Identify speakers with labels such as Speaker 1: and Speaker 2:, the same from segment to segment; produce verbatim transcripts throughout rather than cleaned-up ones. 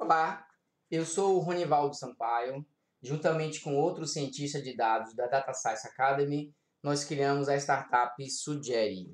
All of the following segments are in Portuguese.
Speaker 1: Olá, eu sou o Ronivaldo Sampaio. Juntamente com outros cientistas de dados da Data Science Academy, nós criamos a startup Sugere.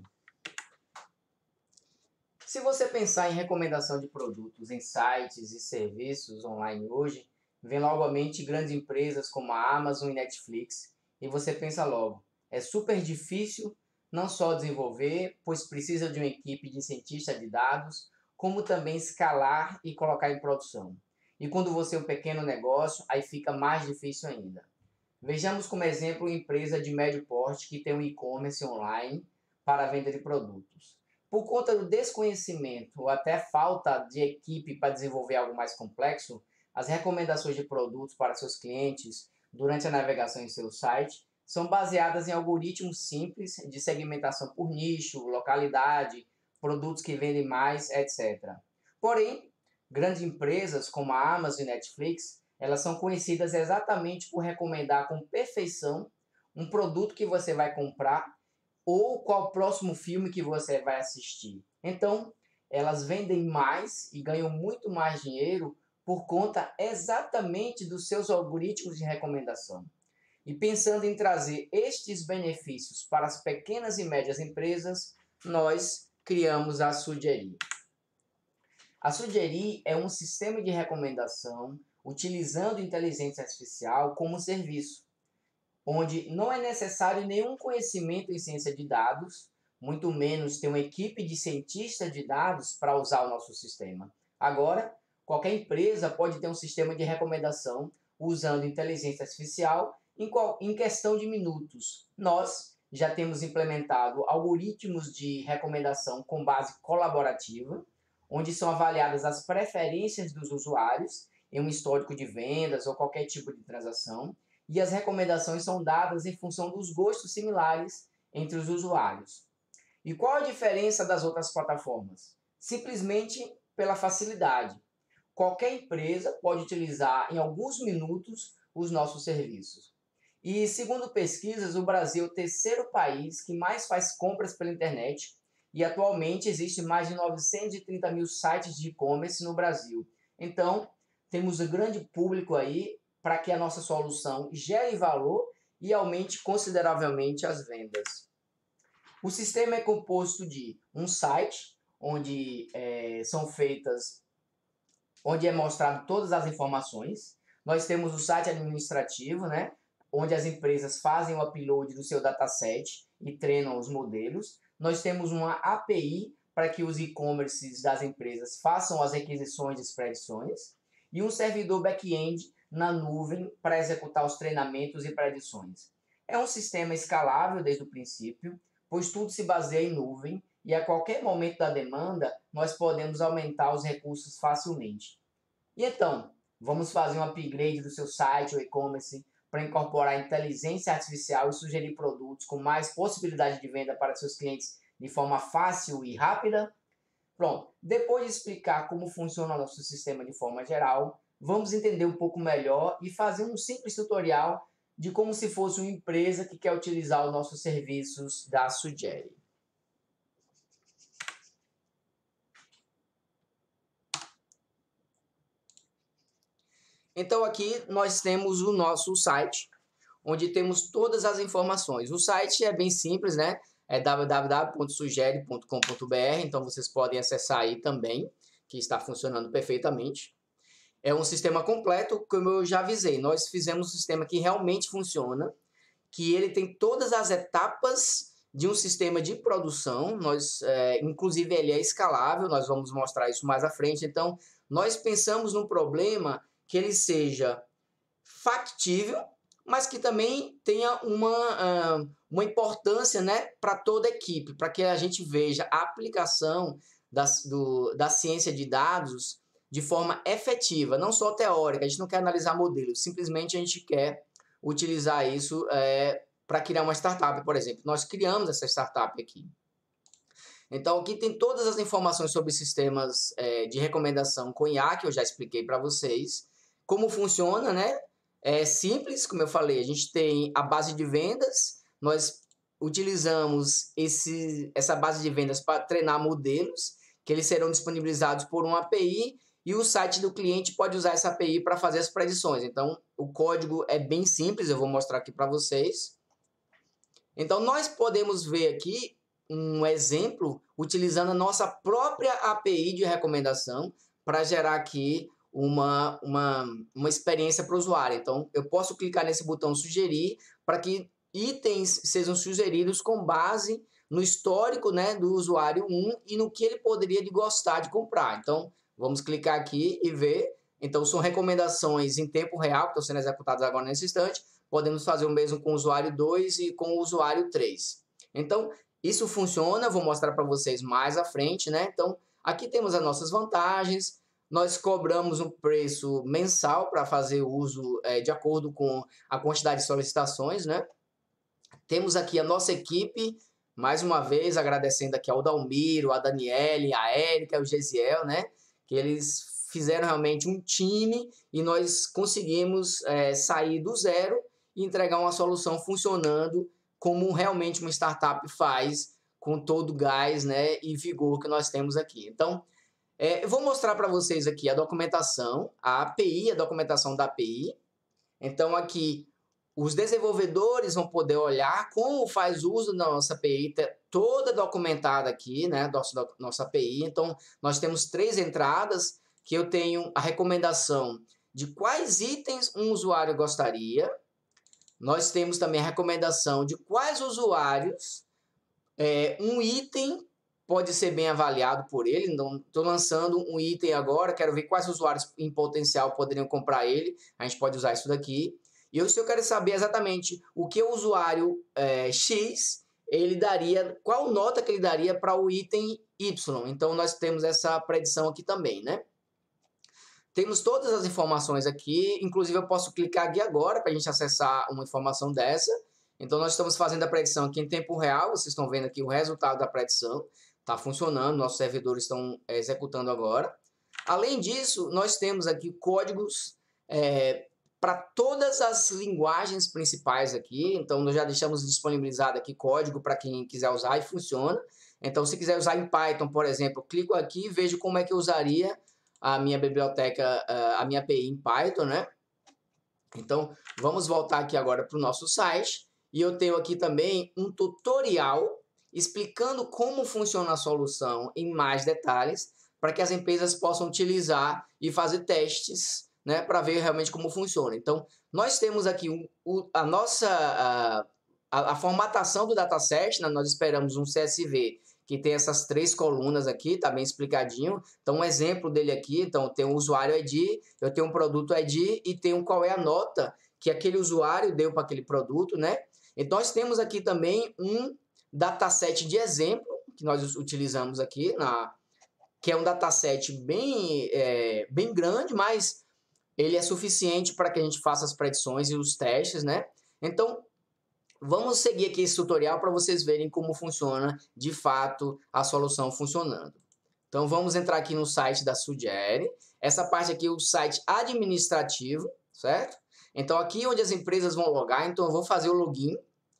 Speaker 1: Se você pensar em recomendação de produtos em sites e serviços online hoje, vem logo à mente grandes empresas como a Amazon e Netflix, e você pensa logo, é super difícil não só desenvolver, pois precisa de uma equipe de cientistas de dados, como também escalar e colocar em produção. E quando você é um pequeno negócio, aí fica mais difícil ainda. Vejamos como exemplo uma empresa de médio porte que tem um e-commerce online para a venda de produtos. Por conta do desconhecimento ou até falta de equipe para desenvolver algo mais complexo, as recomendações de produtos para seus clientes durante a navegação em seu site são baseadas em algoritmos simples de segmentação por nicho, localidade, produtos que vendem mais, etcétera. Porém, grandes empresas como a Amazon e Netflix, elas são conhecidas exatamente por recomendar com perfeição um produto que você vai comprar ou qual o próximo filme que você vai assistir. Então, elas vendem mais e ganham muito mais dinheiro por conta exatamente dos seus algoritmos de recomendação. E pensando em trazer estes benefícios para as pequenas e médias empresas, nós criamos a Sugere. A Sugere é um sistema de recomendação utilizando inteligência artificial como serviço, onde não é necessário nenhum conhecimento em ciência de dados, muito menos ter uma equipe de cientistas de dados para usar o nosso sistema. Agora, qualquer empresa pode ter um sistema de recomendação usando inteligência artificial em, qual, em questão de minutos. Nós já temos implementado algoritmos de recomendação com base colaborativa, onde são avaliadas as preferências dos usuários em um histórico de vendas ou qualquer tipo de transação, e as recomendações são dadas em função dos gostos similares entre os usuários. E qual a diferença das outras plataformas? Simplesmente pela facilidade. Qualquer empresa pode utilizar em alguns minutos os nossos serviços. E segundo pesquisas, o Brasil é o terceiro país que mais faz compras pela internet e atualmente existe mais de novecentos e trinta mil sites de e-commerce no Brasil. Então, temos um grande público aí para que a nossa solução gere valor e aumente consideravelmente as vendas. O sistema é composto de um site, onde é, são feitas, onde é mostrado todas as informações. Nós temos o site administrativo, né, onde as empresas fazem o upload do seu dataset e treinam os modelos. Nós temos uma A P I para que os e-commerces das empresas façam as requisições e predições. E um servidor back-end na nuvem para executar os treinamentos e predições. É um sistema escalável desde o princípio, pois tudo se baseia em nuvem e a qualquer momento da demanda nós podemos aumentar os recursos facilmente. E então, vamos fazer um upgrade do seu site ou e-commerce para incorporar inteligência artificial e sugerir produtos com mais possibilidade de venda para seus clientes de forma fácil e rápida? Pronto, depois de explicar como funciona o nosso sistema de forma geral, vamos entender um pouco melhor e fazer um simples tutorial de como se fosse uma empresa que quer utilizar os nossos serviços da Sugere. Então aqui nós temos o nosso site, onde temos todas as informações. O site é bem simples, né? É w w w ponto sugere ponto com ponto b r, então vocês podem acessar aí também, que está funcionando perfeitamente. É um sistema completo, como eu já avisei. Nós fizemos um sistema que realmente funciona, que ele tem todas as etapas de um sistema de produção. Nós, é, inclusive, ele é escalável, nós vamos mostrar isso mais à frente. Então, nós pensamos num problema que ele seja factível, mas que também tenha uma, uma importância, né, para toda a equipe, para que a gente veja a aplicação das, do, da ciência de dados de forma efetiva, não só teórica. A gente não quer analisar modelos, simplesmente a gente quer utilizar isso é, para criar uma startup, por exemplo. Nós criamos essa startup aqui. Então, aqui tem todas as informações sobre sistemas é, de recomendação com I A, que eu já expliquei para vocês. Como funciona, né? É simples, como eu falei, a gente tem a base de vendas, nós utilizamos esse, essa base de vendas para treinar modelos, que eles serão disponibilizados por uma A P I, e o site do cliente pode usar essa A P I para fazer as predições. Então, o código é bem simples, eu vou mostrar aqui para vocês. Então, nós podemos ver aqui um exemplo utilizando a nossa própria A P I de recomendação para gerar aqui uma, uma, uma experiência para o usuário. Então, eu posso clicar nesse botão sugerir para que itens sejam sugeridos com base no histórico, né, do usuário um e no que ele poderia de gostar de comprar. Então, vamos clicar aqui e ver. Então, são recomendações em tempo real, que estão sendo executadas agora nesse instante. Podemos fazer o mesmo com o usuário dois e com o usuário três. Então, isso funciona, vou mostrar para vocês mais à frente, né? Então, aqui temos as nossas vantagens. Nós cobramos um preço mensal para fazer uso é, de acordo com a quantidade de solicitações, né? Temos aqui a nossa equipe, mais uma vez agradecendo aqui ao Dalmiro, a Daniele, a Érica, o Gesiel, né? Que eles fizeram realmente um time e nós conseguimos é, sair do zero e entregar uma solução funcionando como realmente uma startup faz, com todo o gás, né, e vigor que nós temos aqui. Então, é, eu vou mostrar para vocês aqui a documentação, a A P I, a documentação da A P I. Então, aqui, os desenvolvedores vão poder olhar como faz uso da nossa A P I, toda documentada aqui, né, nossa, nossa A P I. Então, nós temos três entradas, que eu tenho a recomendação de quais itens um usuário gostaria. Nós temos também a recomendação de quais usuários é, um item pode ser bem avaliado por ele. Então, estou lançando um item agora, quero ver quais usuários em potencial poderiam comprar ele. A gente pode usar isso daqui. E eu, se eu quero saber exatamente o que o usuário é, X, ele daria, qual nota que ele daria para o item Y. Então, nós temos essa predição aqui também, né? Temos todas as informações aqui, inclusive eu posso clicar aqui agora para a gente acessar uma informação dessa. Então, nós estamos fazendo a predição aqui em tempo real, vocês estão vendo aqui o resultado da predição. Está funcionando, nossos servidores estão é, executando agora. Além disso, nós temos aqui códigos é, para todas as linguagens principais aqui. Então, nós já deixamos disponibilizado aqui código para quem quiser usar e funciona. Então, se quiser usar em Python, por exemplo, clico aqui e vejo como é que eu usaria a minha biblioteca, a minha A P I em Python, né? Então, vamos voltar aqui agora para o nosso site. E eu tenho aqui também um tutorial explicando como funciona a solução em mais detalhes, para que as empresas possam utilizar e fazer testes, né, para ver realmente como funciona. Então, nós temos aqui o, o, a nossa a, a, a formatação do dataset, né? Nós esperamos um C S V que tem essas três colunas aqui, tá bem explicadinho. Então, um exemplo dele aqui, então, tem o usuário I D, eu tenho um produto I D e tenho qual é a nota que aquele usuário deu para aquele produto, né? Então, nós temos aqui também um dataset de exemplo, que nós utilizamos aqui, na, que é um dataset bem, é, bem grande, mas ele é suficiente para que a gente faça as predições e os testes, né? Então, vamos seguir aqui esse tutorial para vocês verem como funciona, de fato, a solução funcionando. Então, vamos entrar aqui no site da Sugere. Essa parte aqui é o site administrativo, certo? Então, aqui onde as empresas vão logar, então eu vou fazer o login.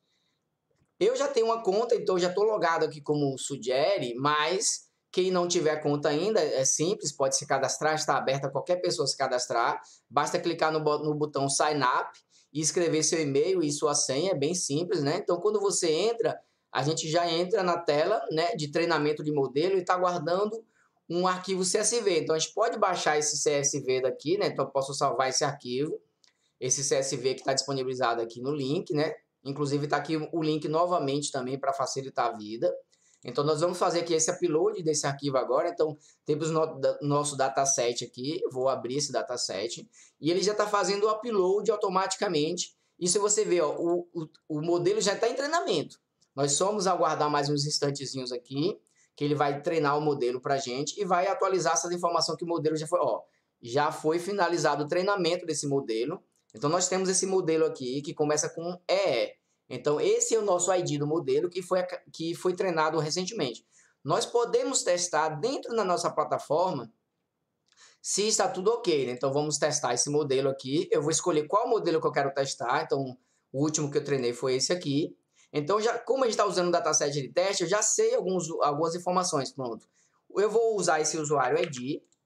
Speaker 1: Eu já tenho uma conta, então já estou logado aqui como Sugere, mas quem não tiver conta ainda, é simples, pode se cadastrar, está aberto a qualquer pessoa se cadastrar. Basta clicar no, no botão Sign Up e escrever seu e-mail e sua senha, é bem simples, né? Então, quando você entra, a gente já entra na tela, né, de treinamento de modelo e está guardando um arquivo C S V. Então, a gente pode baixar esse C S V daqui, né? Então, eu posso salvar esse arquivo, esse C S V que está disponibilizado aqui no link, né? Inclusive, está aqui o link novamente também para facilitar a vida. Então, nós vamos fazer aqui esse upload desse arquivo agora. Então, temos o no, nosso dataset aqui. Vou abrir esse dataset. E ele já está fazendo o upload automaticamente. E se você ver, ó, o, o, o modelo já está em treinamento. Nós só vamos aguardar mais uns instantezinhos aqui, que ele vai treinar o modelo para a gente e vai atualizar essas informações que o modelo já foi. Ó, já foi finalizado o treinamento desse modelo. Então, nós temos esse modelo aqui que começa com E E. Então, esse é o nosso I D do modelo que foi, que foi treinado recentemente. Nós podemos testar dentro da nossa plataforma se está tudo ok, né? Então, vamos testar esse modelo aqui. Eu vou escolher qual modelo que eu quero testar. Então, o último que eu treinei foi esse aqui. Então, já, como a gente está usando o dataset de teste, eu já sei alguns, algumas informações. Pronto. Eu vou usar esse usuário I D.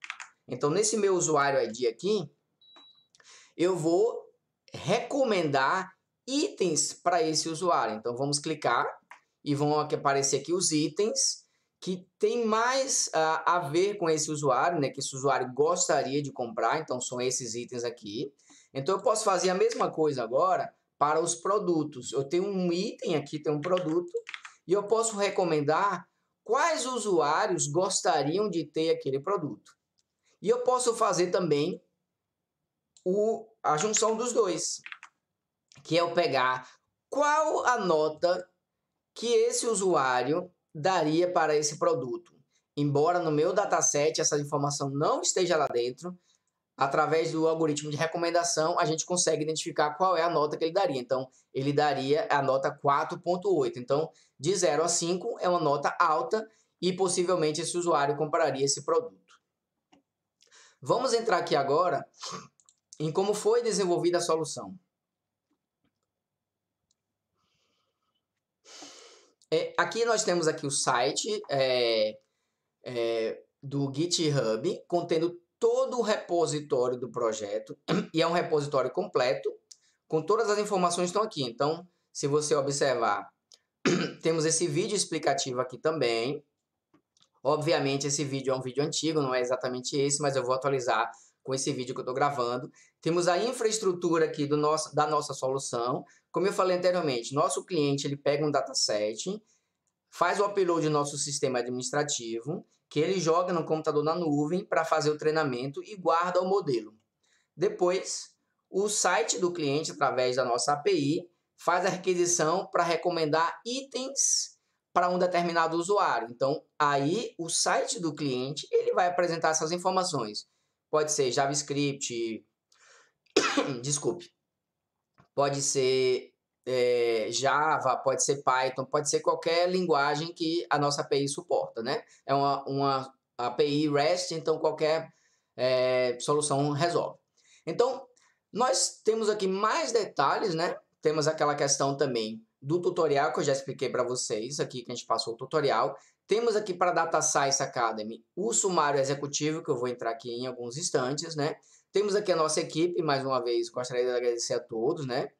Speaker 1: Então, nesse meu usuário I D aqui, eu vou recomendar itens para esse usuário. Então, vamos clicar e vão aparecer aqui os itens que tem mais uh, a ver com esse usuário, né? Que esse usuário gostaria de comprar. Então, são esses itens aqui. Então, eu posso fazer a mesma coisa agora para os produtos. Eu tenho um item aqui, tem um produto, e eu posso recomendar quais usuários gostariam de ter aquele produto. E eu posso fazer também o, a junção dos dois, que é eu pegar qual a nota que esse usuário daria para esse produto. Embora no meu dataset essa informação não esteja lá dentro, através do algoritmo de recomendação, a gente consegue identificar qual é a nota que ele daria. Então, ele daria a nota quatro ponto oito. Então, de zero a cinco é uma nota alta e possivelmente esse usuário compraria esse produto. Vamos entrar aqui agora em como foi desenvolvida a solução. É, aqui nós temos aqui o site é, é, do GitHub, contendo todo o repositório do projeto, e é um repositório completo, com todas as informações que estão aqui. Então, se você observar, temos esse vídeo explicativo aqui também. Obviamente, esse vídeo é um vídeo antigo, não é exatamente esse, mas eu vou atualizar com esse vídeo que eu estou gravando. Temos a infraestrutura aqui do nosso, da nossa solução. Como eu falei anteriormente, nosso cliente ele pega um dataset, faz o upload do nosso sistema administrativo, que ele joga no computador na nuvem para fazer o treinamento e guarda o modelo. Depois, o site do cliente, através da nossa A P I, faz a requisição para recomendar itens para um determinado usuário. Então, aí o site do cliente ele vai apresentar essas informações. Pode ser JavaScript, desculpe, pode ser é, Java, pode ser Python, pode ser qualquer linguagem que a nossa A P I suporta, né? É uma, uma A P I REST, então qualquer é, solução resolve. Então, nós temos aqui mais detalhes, né? Temos aquela questão também do tutorial que eu já expliquei para vocês, aqui que a gente passou o tutorial. Temos aqui para a Data Science Academy o sumário executivo, que eu vou entrar aqui em alguns instantes, né? Temos aqui a nossa equipe, mais uma vez, gostaria de agradecer a todos, né?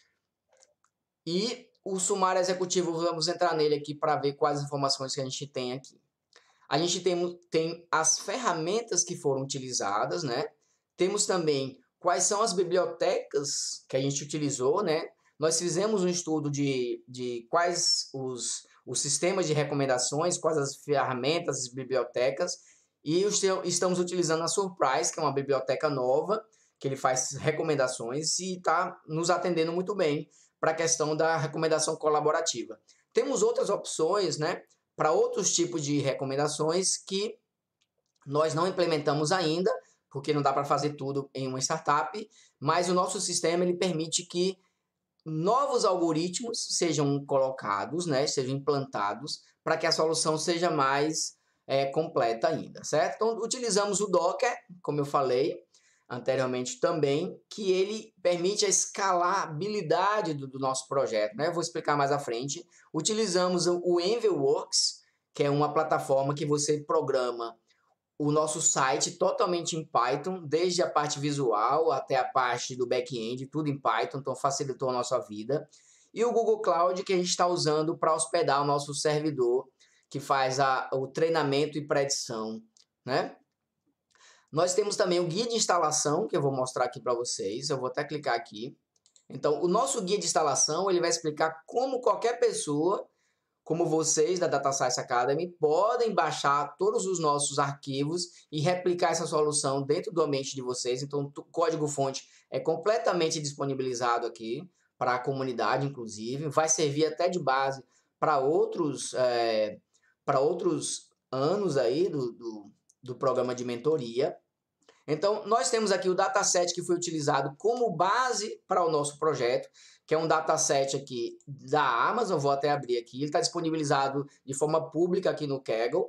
Speaker 1: E o sumário executivo, vamos entrar nele aqui para ver quais informações que a gente tem aqui. A gente tem, tem as ferramentas que foram utilizadas, né? Temos também quais são as bibliotecas que a gente utilizou, né? Nós fizemos um estudo de, de quais os, os sistemas de recomendações, quais as ferramentas, as bibliotecas, e estamos utilizando a Surprise, que é uma biblioteca nova, que ele faz recomendações e está nos atendendo muito bem para a questão da recomendação colaborativa. Temos outras opções, né, para outros tipos de recomendações que nós não implementamos ainda, porque não dá para fazer tudo em uma startup, mas o nosso sistema ele permite que novos algoritmos sejam colocados, né, sejam implantados, para que a solução seja mais é, completa ainda, certo? Então, utilizamos o Docker, como eu falei anteriormente também, que ele permite a escalabilidade do, do nosso projeto, né? Eu vou explicar mais à frente. Utilizamos o EnvelWorks, que é uma plataforma que você programa o nosso site totalmente em Python, desde a parte visual até a parte do back-end, tudo em Python, então facilitou a nossa vida. E o Google Cloud, que a gente está usando para hospedar o nosso servidor, que faz a, o treinamento e predição, né? Nós temos também o guia de instalação, que eu vou mostrar aqui para vocês. Eu vou até clicar aqui. Então, o nosso guia de instalação, ele vai explicar como qualquer pessoa, como vocês da Data Science Academy, podem baixar todos os nossos arquivos e replicar essa solução dentro do ambiente de vocês. Então, o código-fonte é completamente disponibilizado aqui para a comunidade, inclusive. Vai servir até de base para outros, é, para outros anos aí do, do, do programa de mentoria. Então, nós temos aqui o dataset que foi utilizado como base para o nosso projeto, que é um dataset aqui da Amazon, vou até abrir aqui, ele está disponibilizado de forma pública aqui no Kaggle,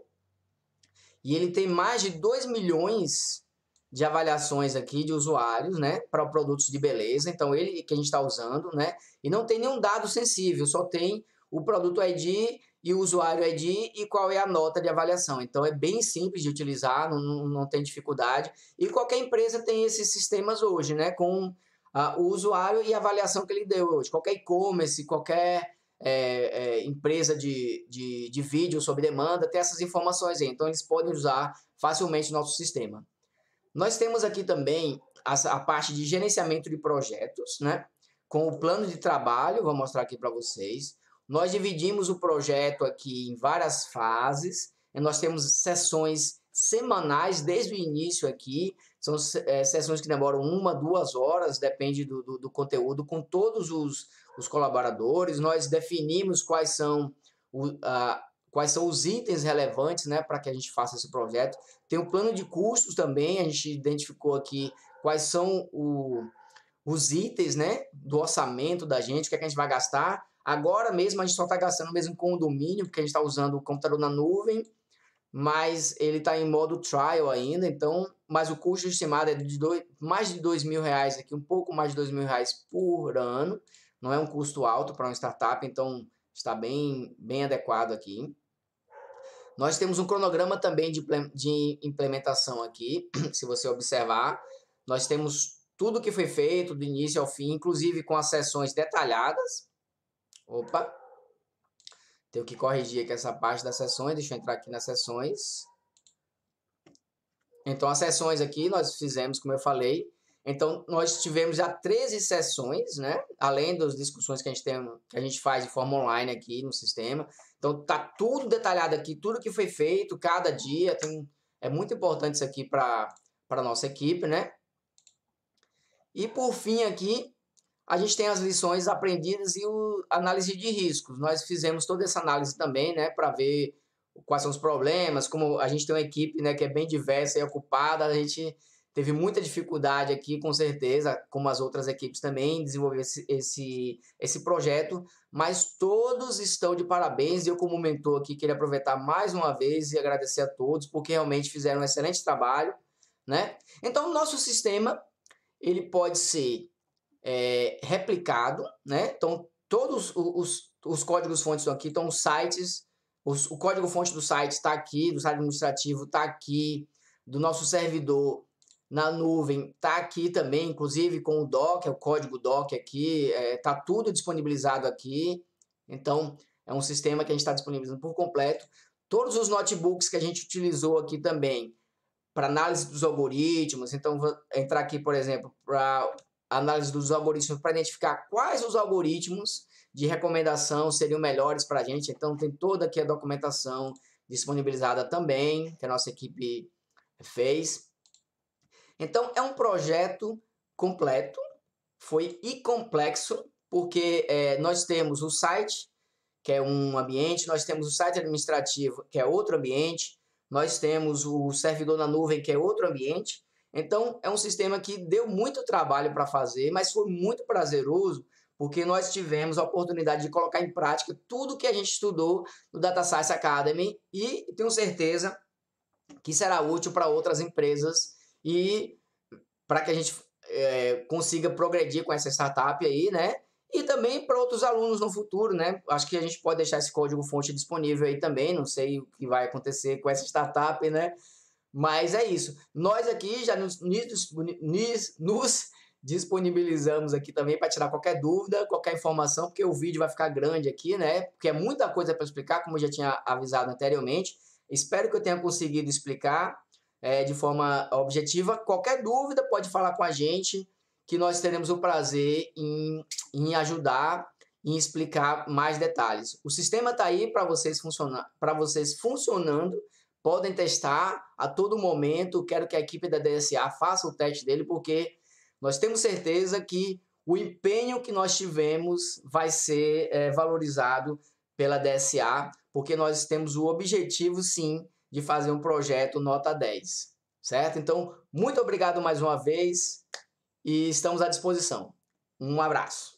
Speaker 1: e ele tem mais de dois milhões de avaliações aqui de usuários, né, para produtos de beleza, então ele que a gente está usando, né, e não tem nenhum dado sensível, só tem o produto I D e o usuário I D e qual é a nota de avaliação. Então, é bem simples de utilizar, não, não, não tem dificuldade. E qualquer empresa tem esses sistemas hoje, né? Com uh, o usuário e a avaliação que ele deu hoje. Qualquer e-commerce, qualquer é, é, empresa de, de, de vídeo sob demanda tem essas informações aí. Então, eles podem usar facilmente o nosso sistema. Nós temos aqui também a, a parte de gerenciamento de projetos, né? Com o plano de trabalho, vou mostrar aqui para vocês. Nós dividimos o projeto aqui em várias fases. E nós temos sessões semanais desde o início aqui. São é, sessões que demoram uma, duas horas, depende do, do, do conteúdo, com todos os, os colaboradores. Nós definimos quais são, o, a, quais são os itens relevantes, né, para que a gente faça esse projeto. Tem o plano de custos também, a gente identificou aqui quais são o, os itens, né, do orçamento da gente, o que, é que a gente vai gastar. Agora mesmo a gente só está gastando mesmo com o domínio, porque a gente está usando o computador na nuvem, mas ele está em modo trial ainda, então, mas o custo estimado é de dois, mais de dois mil reais aqui, um pouco mais de dois mil reais por ano. Não é um custo alto para uma startup, então está bem, bem adequado aqui. Nós temos um cronograma também de, de implementação aqui, se você observar. Nós temos tudo que foi feito do início ao fim, inclusive com as sessões detalhadas. Opa! Tenho que corrigir aqui essa parte das sessões. Deixa eu entrar aqui nas sessões. Então, as sessões aqui nós fizemos, como eu falei. Então, nós tivemos já treze sessões, né? Além das discussões que a gente tem, que a gente faz de forma online aqui no sistema. Então, tá tudo detalhado aqui, tudo que foi feito, cada dia. Tem, é muito importante isso aqui para a nossa equipe, né? E, por fim, aqui, a gente tem as lições aprendidas e o análise de riscos. Nós fizemos toda essa análise também, né, para ver quais são os problemas, como a gente tem uma equipe, né, que é bem diversa e ocupada, a gente teve muita dificuldade aqui, com certeza, como as outras equipes também, em desenvolver esse, esse, esse projeto, mas todos estão de parabéns. Eu, como mentor aqui, queria aproveitar mais uma vez e agradecer a todos, porque realmente fizeram um excelente trabalho, né? Então, o nosso sistema, ele pode ser É, replicado, né? Então, todos os, os códigos-fontes estão aqui, então os sites, os, o código-fonte do site está aqui, do site administrativo está aqui, do nosso servidor na nuvem está aqui também, inclusive com o Docker, o código Docker aqui, está é, tudo disponibilizado aqui. Então, é um sistema que a gente está disponibilizando por completo. Todos os notebooks que a gente utilizou aqui também para análise dos algoritmos, então vou entrar aqui, por exemplo, para análise dos algoritmos para identificar quais os algoritmos de recomendação seriam melhores para a gente. Então, tem toda aqui a documentação disponibilizada também, que a nossa equipe fez. Então, é um projeto completo, foi e complexo, porque é, nós temos o site, que é um ambiente, nós temos o site administrativo, que é outro ambiente, nós temos o servidor na nuvem, que é outro ambiente. Então, é um sistema que deu muito trabalho para fazer, mas foi muito prazeroso, porque nós tivemos a oportunidade de colocar em prática tudo que a gente estudou no Data Science Academy e tenho certeza que será útil para outras empresas e para que a gente é, consiga progredir com essa startup aí, né? E também para outros alunos no futuro, né? Acho que a gente pode deixar esse código-fonte disponível aí também, não sei o que vai acontecer com essa startup, né? Mas é isso. Nós aqui já nos, nos disponibilizamos aqui também para tirar qualquer dúvida, qualquer informação, porque o vídeo vai ficar grande aqui, né? Porque é muita coisa para explicar, como eu já tinha avisado anteriormente. Espero que eu tenha conseguido explicar é, de forma objetiva. Qualquer dúvida pode falar com a gente, que nós teremos o prazer em, em ajudar, em explicar mais detalhes. O sistema está aí para vocês, funciona, para vocês funcionando. Podem testar a todo momento. Quero que a equipe da D S A faça o teste dele, porque nós temos certeza que o empenho que nós tivemos vai ser é, valorizado pela D S A, porque nós temos o objetivo, sim, de fazer um projeto nota dez, certo? Então, muito obrigado mais uma vez e estamos à disposição. Um abraço.